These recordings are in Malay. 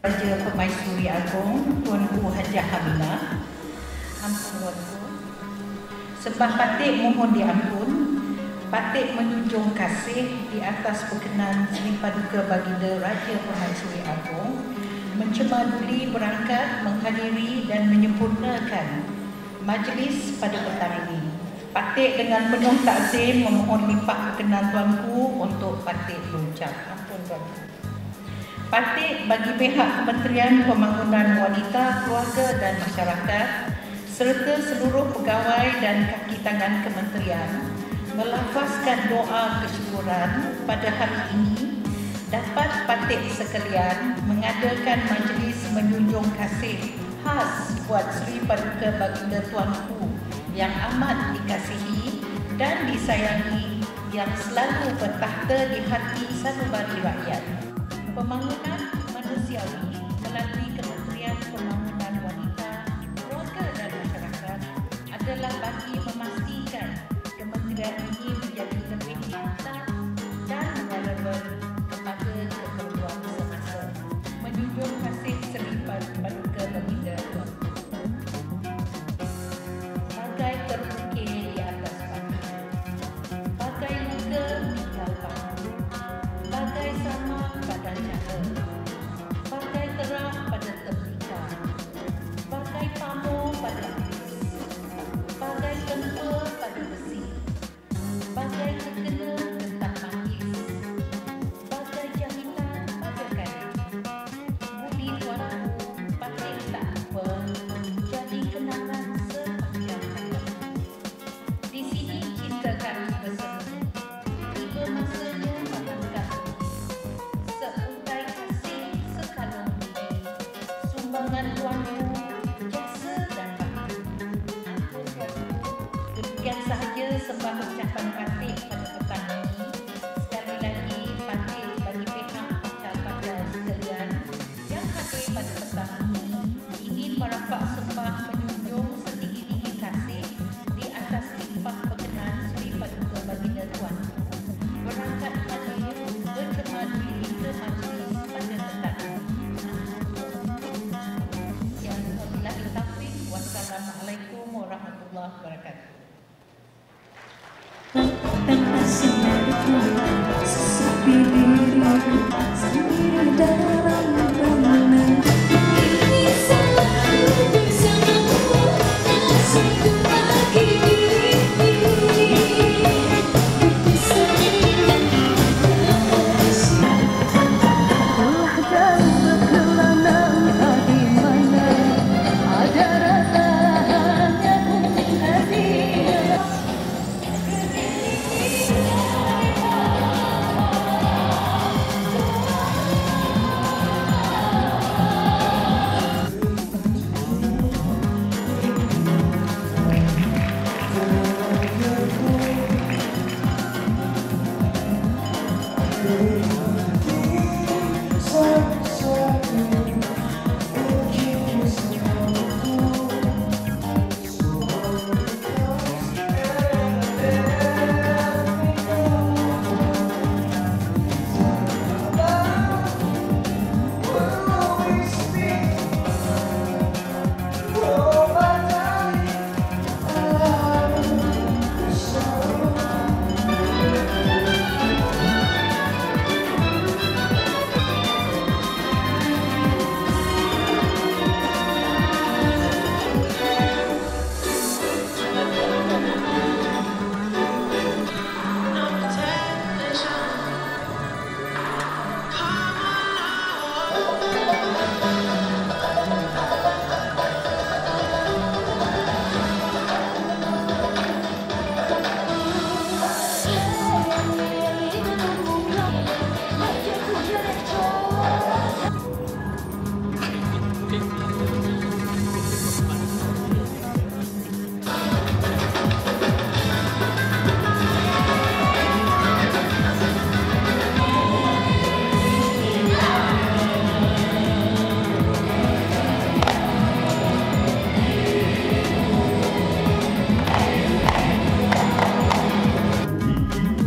Raja Permaisuri Agong Tuanku Hajah Aminah, ampun Tuanku. Sembah Patik mohon diampun, Patik menjunjung kasih di atas perkenan Sri Paduka Baginda Raja Permaisuri Agong mencemaduli berangkat menghadiri dan menyempurnakan majlis pada petang ini. Patik dengan penuh takzim memohon limpah perkenan Tuanku untuk Patik berucap. Ampun Tuanku. Patik bagi pihak Kementerian Pembangunan Wanita, Keluarga dan Masyarakat serta seluruh pegawai dan kaki tangan kementerian melafazkan doa kesyukuran pada hari ini dapat Patik sekalian mengadakan majlis menjunjung kasih khas buat Sri Paduka Baginda Tuanku yang amat dikasihi dan disayangi, yang selalu bertakhta di hati sanubari rakyat. Pembangunan manusiawi melalui Kementerian Pembangunan Wanita, Keluarga dan Masyarakat adalah bagi memastikan kementerian ini menjadi lebih nyata dan relevan kepada keperluan semasa. Menjunjung kasih Sri Paduka Baginda Tuanku. Bagai terukir di atas pagi, bagai luka tinggal paku, bagai sama pada cahaya, bagai terang pada tembikar, bagai pamor pada api, bagai tempur pada besi, bagai terkena getah manggis, bagai jahitan pada kain. Budi Tuanku, Patik tak lupa jadi kenangan sepanjang hayat. Di sini cinta kami bersemi, tiba masanya padamkan seuntai kasih sekalung budi, sumbangan Tuanku, jasa dan bakti. Ampun Tuanku. Demikian sahaja sembah ucapan Patik pada petang ini. Sekali lagi Patik bagi pihak pacar-pacar sekalian yang hadir pada petang ini ingin merapak sembah menjunjung setinggi-tinggi kasih di atas limpah perkenan Sri Paduka Baginda Tuanku berangkat hadir bercemaduli ke majlis pada petang ini. Yang wabillahi taufiq, wassalamualaikum warahmatullahi wabarakatuh. Sesepi diri sendiri dalam bangunan ini, selalu bersamamu nasibku lagi telah jauh berkelana di mana ada rasa hanya hadir.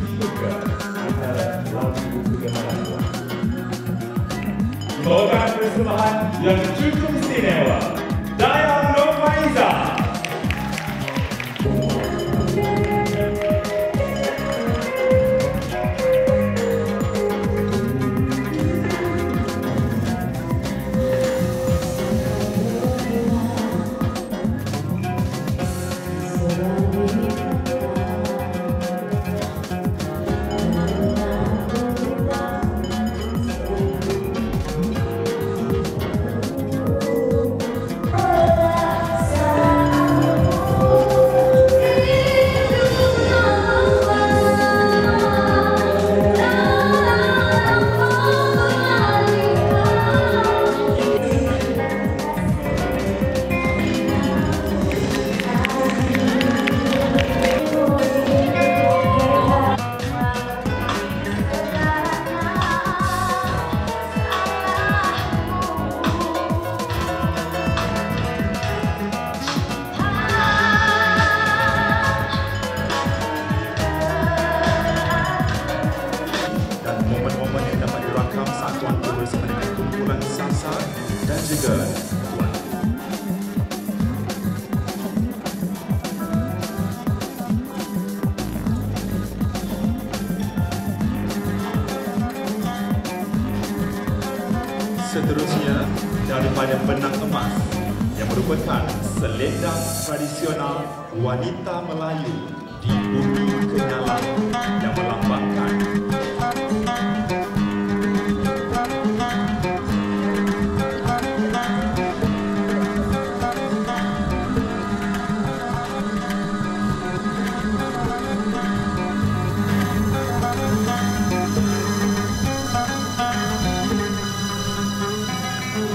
Dibawakan persembahan yang cukup istimewa. Dayang Nurfaiza. Momen-momen yang dapat dirakam saat tuan putri bersama dengan kumpulan Sasa dan juga tuan. Seterusnya daripada benang emas yang merupakan selendang tradisional wanita Melayu di bumi Kenyalang yang melambangkan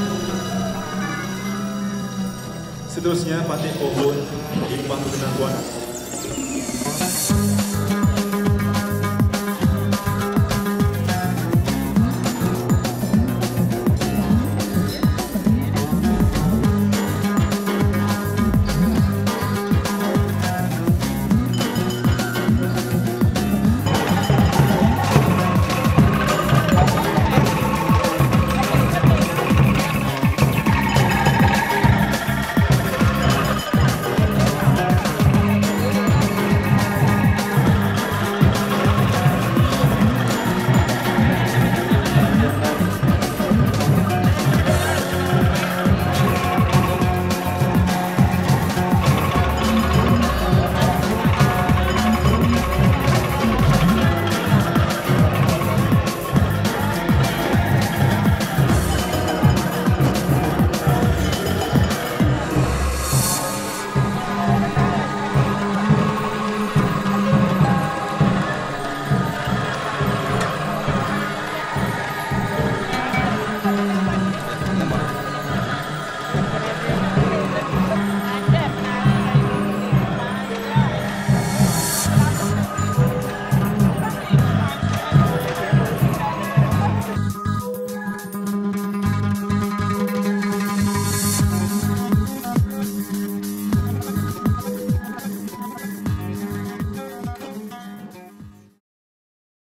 seterusnya Patih Pohon Limpah Perkenan Tuan